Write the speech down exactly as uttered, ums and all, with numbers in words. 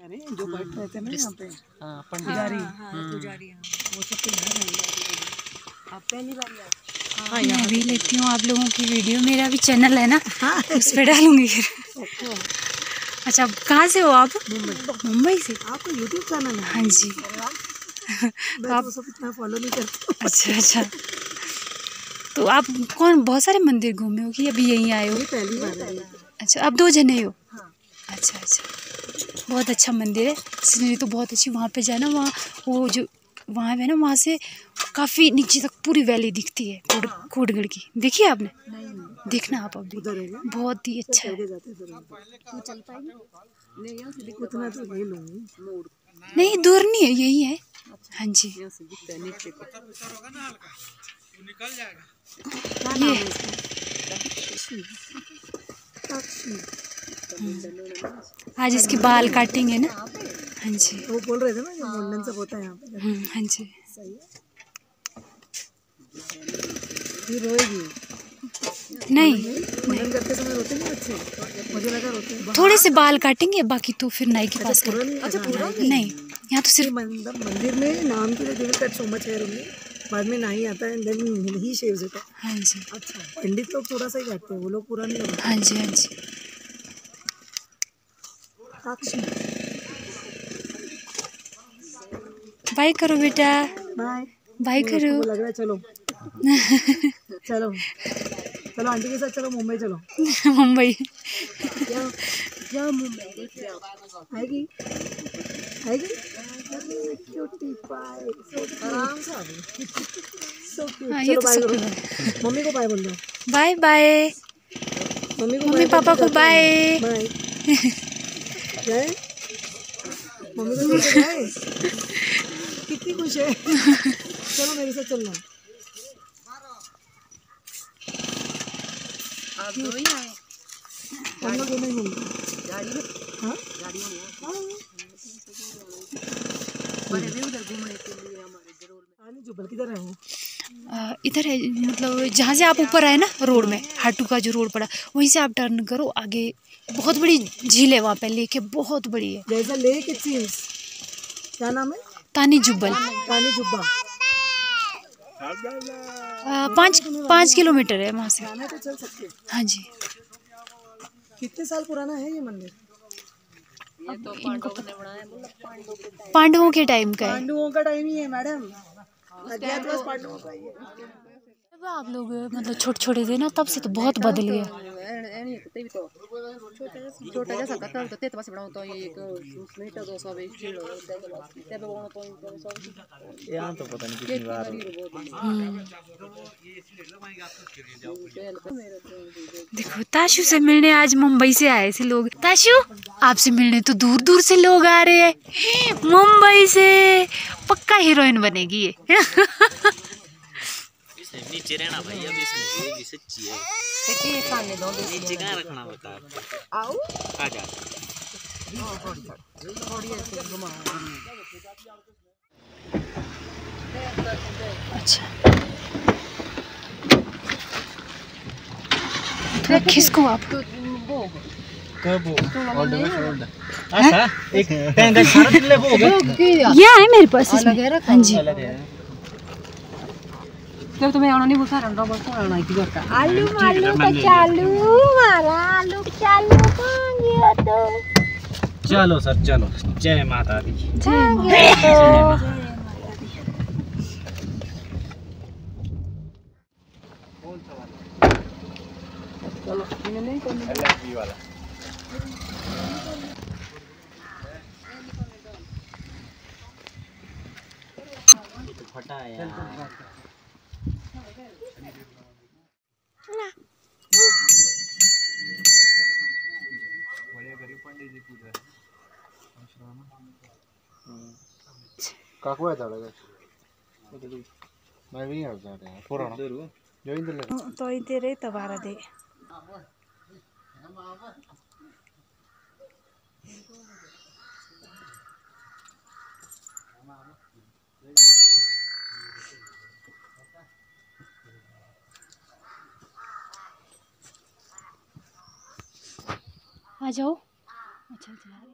अरे जो बैठ रहे थे ना यहाँ पे हाँ पंडित पुजारी पुजारी वो सब तो घर है। आप पहली बार आए? हाँ, मैं भी लेती हूँ आप लोगों की वीडियो। मेरा भी चैनल है ना, उस पर डालूंगी फिर। अच्छा, कहाँ से हो आप? मुंबई। मुंबई से? आपका यूट्यूब चैनल है? हाँ जी। मैं आप तो सब इतना फॉलो नहीं करती। अच्छा अच्छा, तो आप कौन बहुत सारे मंदिर घूमे हो कि अभी यहीं आए हो? ये पहली बार है। अच्छा, आप दो जने हो? हाँ। अच्छा अच्छा, बहुत अच्छा मंदिर है, सीनरी तो बहुत अच्छी। वहाँ पे जाना, वहाँ वो जो वहाँ है ना, वहाँ से काफ़ी नीचे तक पूरी वैली दिखती है कोट कोटगढ़ की। देखिए आपने? नहीं, देखना आप अभी, उधर है ना? बहुत ही अच्छा है। तू चल पाएगी? नहीं, यहाँ से उतना तो ले लूँगी। नहीं, दूर नहीं है, यही है। हाँ जी। यहाँ से दिखता है नीचे को। निकल जाएगा। क्या नाम है इसका? आज इसके बाल काटेंगे ना। हाँ जी। वो बोल रहे थे ना कि मुंडन सब होता है यहाँ पे। हम्म, हाँ जी। सही है। ये रोएगी नहीं, मुंडन करते समय रोते नहीं बच्चे? मुझे लगा रोते हैं। थोड़े से बाल काटेंगे, बाकी तो फिर नाई के पास पूरा कर। नहीं? अच्छा पूरा नहीं, यहाँ तो सिर्फ मंदिर में नाम के लिए they will cut so much hair only, बाद में नहीं आता है, देन ही शेव्स इट। हाँ जी। अच्छा, पंडित लोग थोड़ा सा ही काटते हैं, वो लोग पूरा नहीं लगाते। हाँ जी हाँ जी। बाय करो बेटा, बाय बाय करो। लग रहा है चलो चलो चलो आंटी के साथ चलो, मुंबई चलो। मुंबई क्या क्या मुंबई आएगी आएगी क्यूटी पाई। आराम से आ गई। So cute. हाँ, ये चलो तो बाय सब करो, मम्मी को बाय बोल दो। बाय बाय, मम्मी को मम्मी बाय पापा को बाय। बाय। गए मम्मी को छोड़ के गए, कितनी खुश है। चलो मेरे साथ चलना। आप दो ही आए? हम लोग दोनों ही घूमते हैं गाड़ी में। हाँ गाड़ी में। हाँ बड़े भी उधर घूमने के लिए हमारे जरूर में। आने जो किधर है वो? आ, इधर है, मतलब जहाँ से आप ऊपर आए ना रोड में, हाटू का जो रोड पड़ा, वहीं से आप टर्न करो आगे। बहुत बड़ी झील है वहाँ पे, लेक है, बहुत बड़ी है। जैसा लेक इट सीम्स। क्या नाम है? तानी जुब्बल। तानी जुब्बा। आ, पाँच पाँच किलोमीटर है वहाँ से। जाने तो चल सकते। हाँ जी। कितने साल पुराना है ये मंदिर? ये तो पांडवों ने बनाया, पांडवों के टाइम का है। पांडवों का टाइम ही है मैडम, अज्ञातवास पांडवों का ही है। जब आप लोग मतलब छोटे छोटे थे ना, तब से तो बहुत बदल गया। छोटा जैसा कथा तो तेत बस बनाओ तो एक मीटर दो सौ बीस किलो तब बनाओ तो यहाँ तो पता नहीं कितनी बार। देखो, ताशु से मिलने आज मुंबई से आए थे लोग। ताशु, आपसे मिलने तो दूर दूर से लोग आ रहे हैं मुंबई से। पक्का हीरोइन बनेगी ये। नीचे रहना भाई, अब इसमें ये भी सच्ची है। देखिए सामने दो नीचे कहाँ रखना बता। आओ आ जा। अच्छा, थोड़ा खिसको आप। कब all the best all the अच्छा एक टेंगा सारा दिन ले वो ये है मेरे पास इसमें। हाँ जी। जब तुम्हें आना नहीं बुखा रंगा बोल कौन आना की करता। आलू आलू का चालू मारा, आलू चालू मांगियो तो। चलो सर चलो, जय माता दी। जय माता दी। चलो ये नहीं करना वाला तो फटा है यार। काकू है ताड़ा मैं भी आ जा रहा है पुराना जो इंदर ले तो इधर रे तबारा दे। आ जाओ। अच्छा चला